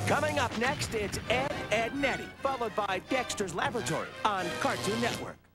Coming up next, it's Ed, Edd, and Eddy, followed by Dexter's Laboratory on Cartoon Network.